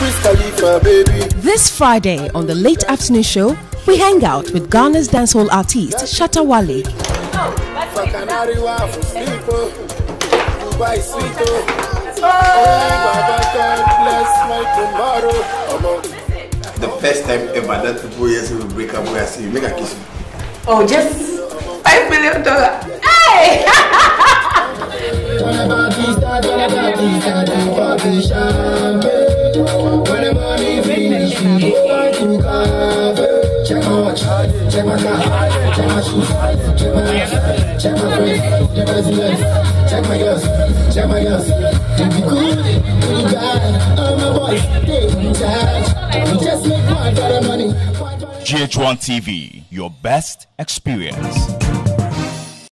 This Friday on the Late Afternoon Show, we hang out with Ghana's dancehall artist Shatta Wale. The first time ever that people years will break up, we see you make a kiss. Oh, just $5 million. Hey! Check my watch, check my car, check my shoes, check my house, check my friends, check my residence, check my girls, check my girls. If you good, you bad, all my boys, they in charge. We just make one for the money. GH1 TV, your best experience.